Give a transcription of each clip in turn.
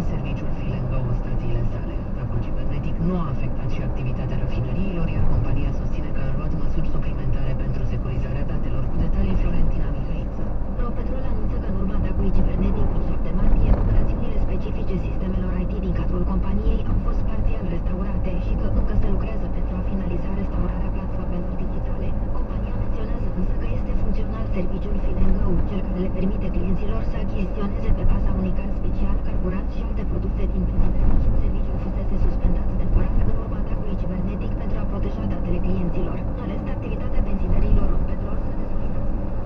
serviciul Filengo stațiile sale. Atacul cibernetic nu a afectat și activitatea rafinăriilor, iar compania susține că a luat măsuri suplimentare pentru securizarea datelor. Cu detalii, Florentina Mihăiță. Ropetrol anunță că în urma atacului cibernetic din 7 martie, operațiunile specifice sistemelor IT din cadrul companiei au fost parțial restaurate și că încă se lucrează pentru a finaliza restaurarea platformelor digitale. Compania menționează însă că este funcțional serviciul Filengo, cel care le permite clienților să achiziționeze pe baza unui card special carburanți și alte produse din benzinării. Serviciul fusese suspendat temporar în urma atacului cibernetic pentru a proteja datele clienților. În rest, activitatea benzinăriilor Ropetrol s-a desfășurat.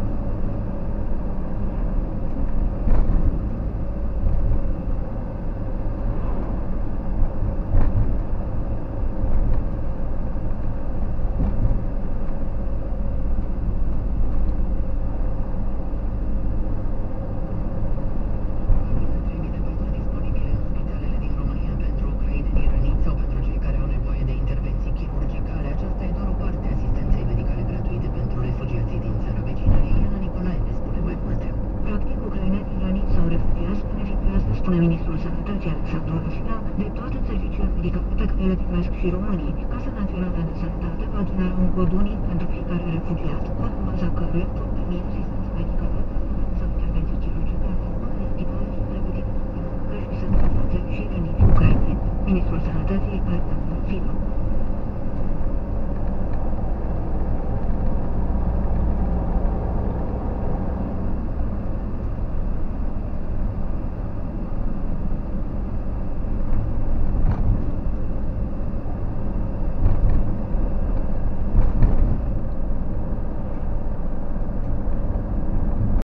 Spune ministrul Sănătății, Alexandru Răsina, de toate serviciile medicale pe care le primesc și românii. Casa Națională de Sănătate va genera un cod unic pentru fiecare refugiat, în baza căruia pot primi